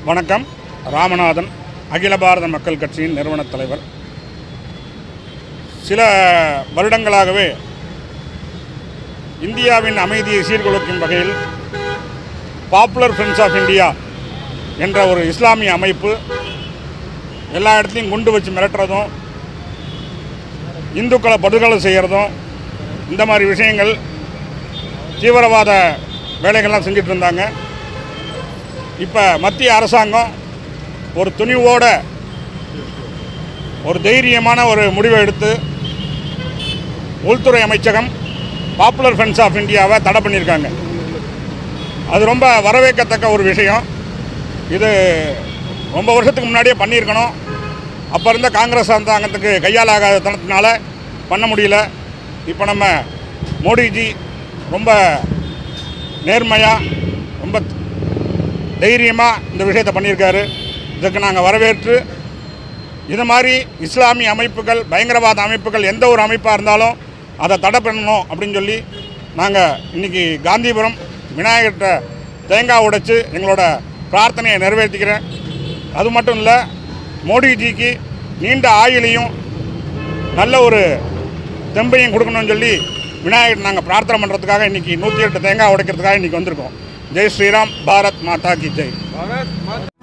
வணக்கம். ராமநாதன், அகில பாரத மக்கள் கட்சியின் நிறுவனத் தலைவர். சில வருடங்களாகவே இந்தியாவின் அமைதியை சீர்குலைக்கும் வகையில் பாப்புலர் ஃப்ரெண்ட்ஸ் ஆஃப் இந்தியா என்ற ஒரு இஸ்லாமிய அமைப்பு எல்லா இடத்துலையும் குண்டு வச்சு மிரட்டுறதும், இந்துக்களை படுகொலை செய்கிறதும், இந்த மாதிரி விஷயங்கள் தீவிரவாத வேலைகள்லாம் செஞ்சிட்டு இருந்தாங்க. இப்போ மத்திய அரசாங்கம் ஒரு துணிவோட ஒரு தைரியமான ஒரு முடிவை எடுத்து உள்துறை அமைச்சகம் பாப்புலர் ஃப்ரெண்ட்ஸ் ஆஃப் இந்தியாவை தடை பண்ணியிருக்காங்க. அது ரொம்ப வரவேற்கத்தக்க ஒரு விஷயம். இது ரொம்ப வருஷத்துக்கு முன்னாடியே பண்ணியிருக்கணும். அப்போ இருந்த காங்கிரஸ் அரசாங்கத்துக்கு கையால் ஆகாத தனத்தினால பண்ண முடியல. இப்போ நம்ம மோடிஜி ரொம்ப நேர்மையாக, ரொம்ப தைரியமாக இந்த விஷயத்தை பண்ணியிருக்காரு. இதுக்கு நாங்கள் வரவேற்று, இது மாதிரி இஸ்லாமிய அமைப்புகள், பயங்கரவாத அமைப்புகள் எந்த ஒரு அமைப்பாக இருந்தாலும் அதை தடை பண்ணணும் அப்படின்னு சொல்லி நாங்கள் இன்றைக்கி காந்திபுரம் விநாயகர்கிட்ட தேங்காய் உடைச்சி எங்களோட பிரார்த்தனையை நிறைவேற்றிக்கிறேன். அது மட்டும் இல்லை, மோடிஜிக்கு நீண்ட ஆயுளையும் நல்ல ஒரு தெம்பையும் கொடுக்கணும்னு சொல்லி விநாயகர் நாங்கள் பிரார்த்தனை பண்ணுறதுக்காக இன்றைக்கி 108 தேங்காய் உடைக்கிறதுக்காக இன்றைக்கி வந்திருக்கோம். ஜெய் ஸ்ரீராம், பாரத் மாதா கி ஜெய்.